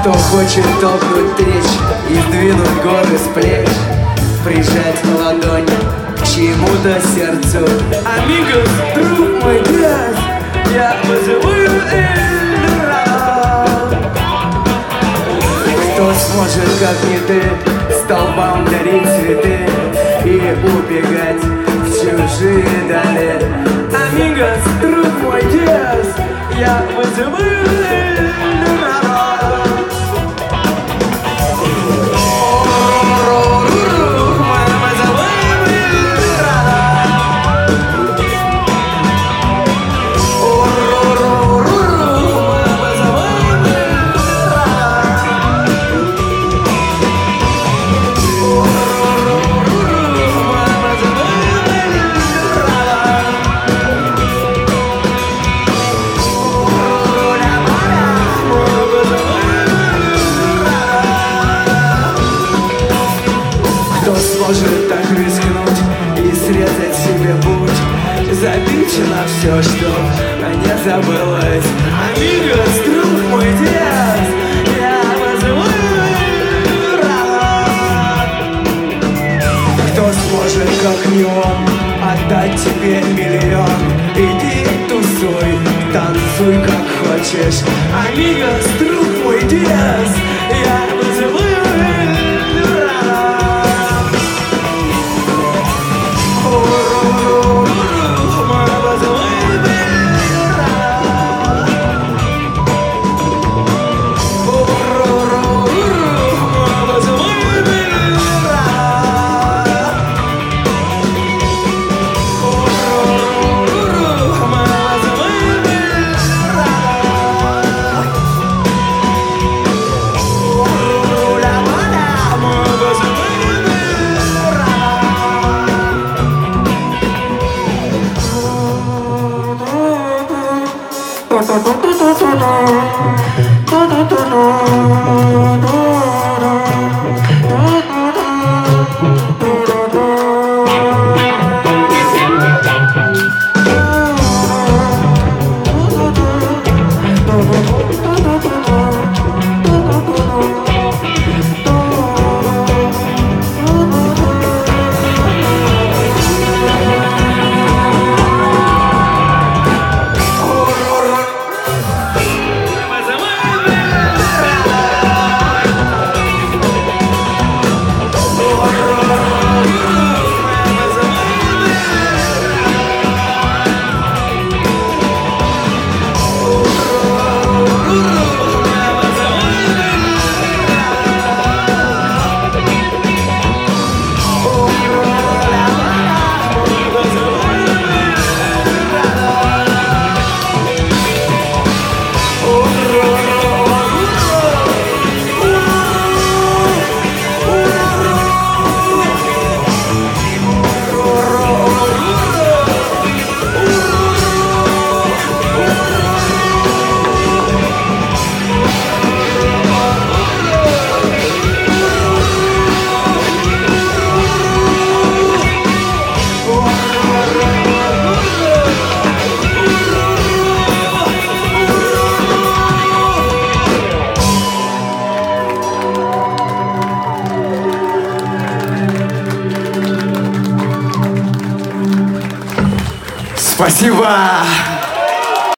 Кто хочет толкнуть речь и сдвинуть горы с плеч, прижать ладонь к чьему-то сердцу. Амигос, друг мой, грязь, я вызываю Эльдорадо. Кто сможет, как не ты, столбам дарить цветы и убегать в чужие дали? Амигос, друг мой, грязь, я вызываю Эльдорадо. Кто сможет так рискнуть и срезать себе путь, забить на все, что не забылось? Амигос, друг мой, диас, я вызываю Эльдорадо. Кто сможет, как не он, отдать тебе миллион? Иди тусуй, танцуй как хочешь. Амигос, друг мой, диас, я вызываю Эльдорадо. Спасибо!